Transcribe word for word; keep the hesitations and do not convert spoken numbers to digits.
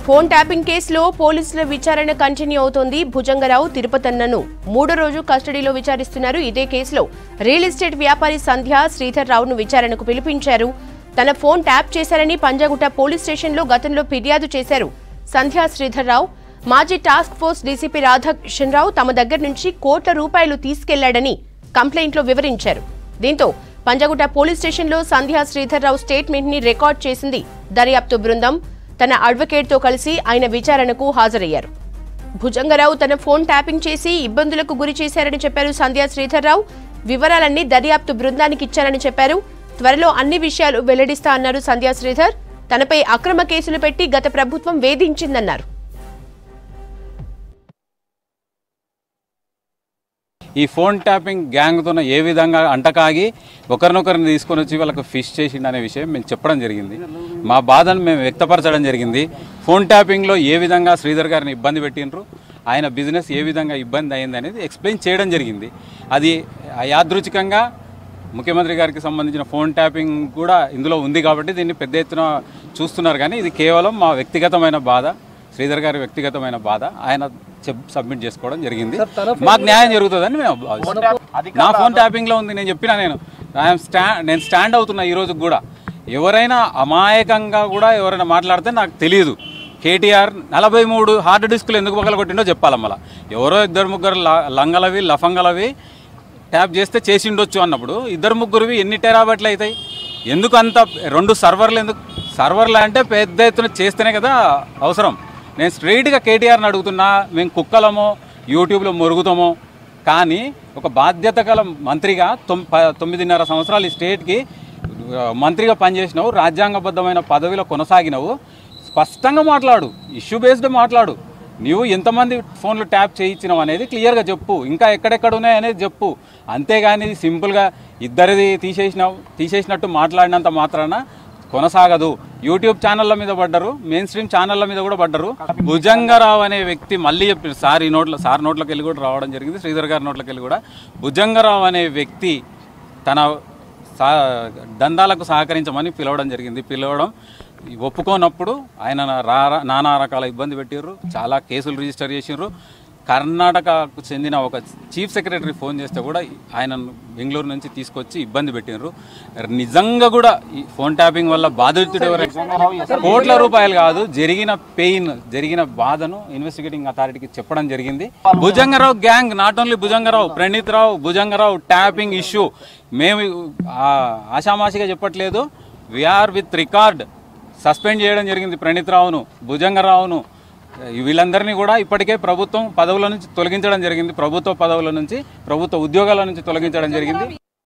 Phone tapping కేసులో పోలీసుల విచారణ కంటిన్యూ అవుతోంది. భుజంగరావు తిరుపతన్నను మూడో రోజు కస్టడీలో విచారిస్తున్నారు. ఇదే కేసులో రియల్ ఎస్టేట్ వ్యాపారి సంధ్య శ్రీధర్ రావును విచారణకు పిలిపించారు. తన ఫోన్ ట్యాప్ చేశారని పంజాగుట్ట పోలీస్ స్టేషన్లో గతంలో ఫిర్యాదు చేశారు. సంధ్య శ్రీధర్ రావు మాజీ task force DCP Radhakishan Rao తమ దగ్గర నుంచి కోట్ల రూపాయలు తీసుకెళ్లాడని కంప్లైంట్లో వివరించారు. దీంతో పంజాగుట్ట పోలీస్ స్టేషన్లో సంధ్య శ్రీధర్ రావు స్టేట్మెంట్ ని రికార్డ్ చేసింది దర్యాప్తు బృందం. తన అడ్వకేట్ తో కలిసి ఆయన విచారణకు హాజరయ్యారు. భుజంగరావు తన ఫోన్ ట్యాపింగ్ చేసి ఇబ్బందులకు గురి చేశారని చెప్పారు సంధ్య శ్రీధర్ రావు. వివరాలన్నీ దర్యాప్తు బృందానికి ఇచ్చారని చెప్పారు. త్వరలో అన్ని విషయాలు వెల్లడిస్తా అన్నారు సంధ్య శ్రీధర్. తనపై అక్రమ కేసులు పెట్టి గత ప్రభుత్వం వేధించిందన్నారు. ఈ ఫోన్ ట్యాపింగ్ గ్యాంగ్తో ఏ విధంగా అంటకాగి ఒకరినొకరిని తీసుకొని వచ్చి వాళ్ళకు ఫిష్ చేసిండు అనే విషయం మేము చెప్పడం జరిగింది. మా బాధను మేము వ్యక్తపరచడం జరిగింది. ఫోన్ ట్యాపింగ్లో ఏ విధంగా శ్రీధర్ గారిని ఇబ్బంది పెట్టినరు, ఆయన బిజినెస్ ఏ విధంగా ఇబ్బంది అయింది అనేది ఎక్స్ప్లెయిన్ చేయడం జరిగింది. అది యాదృచ్ఛికంగా ముఖ్యమంత్రి గారికి సంబంధించిన ఫోన్ ట్యాపింగ్ కూడా ఇందులో ఉంది కాబట్టి దీన్ని పెద్ద ఎత్తున చూస్తున్నారు. కానీ ఇది కేవలం మా వ్యక్తిగతమైన బాధ, శ్రీధర్ గారి వ్యక్తిగతమైన బాధ. ఆయన సబ్మిట్ చేసుకోవడం జరిగింది. మాకు న్యాయం జరుగుతుందని మేము నా ఫోన్ ట్యాపింగ్లో ఉంది. నేను చెప్పినా నేను స్టా నేను స్టాండ్ అవుతున్నా ఈరోజు కూడా. ఎవరైనా అమాయకంగా కూడా ఎవరైనా మాట్లాడితే నాకు తెలియదు. కేటీఆర్ నలభై మూడు హార్డ్ డిస్కులు ఎందుకు పగల కొట్టిండో చెప్పాలి. మళ్ళీ ఎవరో ఇద్దరు ముగ్గురు లంగలవి లఫంగలవి ట్యాప్ చేస్తే చేసి ఉండొచ్చు అన్నప్పుడు ఇద్దరు ముగ్గురువి ఎన్ని టెరాబైట్లు అవుతాయి? ఎందుకు అంత రెండు సర్వర్లు ఎందుకు? సర్వర్లు అంటే పెద్ద ఎత్తున చేస్తేనే కదా అవసరం. నేను స్ట్రైట్గా కేటీఆర్ని అడుగుతున్నా. మేము కుక్కలమో యూట్యూబ్లో మొరుగుతామో, కానీ ఒక బాధ్యత గల మంత్రిగా తొమ్ తొమ్మిదిన్నర సంవత్సరాలు ఈ స్టేట్కి మంత్రిగా పనిచేసినావు, రాజ్యాంగబద్ధమైన పదవిలో కొనసాగినవు. స్పష్టంగా మాట్లాడు, ఇష్యూ బేస్డ్ మాట్లాడు. నీవు ఎంతమంది ఫోన్లు ట్యాప్ చేయించినావు అనేది క్లియర్గా చెప్పు. ఇంకా ఎక్కడెక్కడ ఉన్నాయి అనేది చెప్పు. అంతేగాని సింపుల్గా ఇద్దరిది తీసేసినావు తీసేసినట్టు మాట్లాడినంత మాత్రాన కొనసాగదు. యూట్యూబ్ ఛానళ్ళ మీద పడ్డరు, మెయిన్ స్ట్రీమ్ ఛానళ్ళ మీద కూడా పడ్డరు. భుజంగరావు అనే వ్యక్తి మళ్ళీ చెప్పారు. సార్ ఈ నోట్ల సార్ నోట్లోకి వెళ్ళి కూడా రావడం జరిగింది, శ్రీధర్ గారి నోట్లోకి వెళ్ళి కూడా. భుజంగరావు అనే వ్యక్తి తన సా దందాలకు సహకరించమని పిలవడం జరిగింది. పిలవడం ఒప్పుకోనప్పుడు ఆయన రా నానా రకాల ఇబ్బంది పెట్టిర్రు, చాలా కేసులు రిజిస్టర్ చేసిర్రు. కర్ణాటకకు చెందిన ఒక చీఫ్ సెక్రటరీ ఫోన్ చేస్తే కూడా ఆయన బెంగళూరు నుంచి తీసుకొచ్చి ఇబ్బంది పెట్టినారు. నిజంగా కూడా ఈ ఫోన్ ట్యాపింగ్ వల్ల బాధితుడు ఎవరైనా కోట్ల రూపాయలు కాదు, జరిగిన పెయిన్ జరిగిన బాధను ఇన్వెస్టిగేటింగ్ అథారిటీకి చెప్పడం జరిగింది. Bhujangarao gang, not only Bhujangarao, Praneeth Rao, Bhujangarao tapping issue మేము ఆషామాషిగా చెప్పట్లేదు. వీఆర్ విత్ రికార్డ్ సస్పెండ్ చేయడం జరిగింది ప్రణీత్ రావును, భుజంగరావును. వీళ్ళందరినీ కూడా ఇప్పటికే ప్రభుత్వం పదవుల నుంచి తొలగించడం జరిగింది. ప్రభుత్వ పదవుల నుంచి, ప్రభుత్వ ఉద్యోగాల నుంచి తొలగించడం జరిగింది.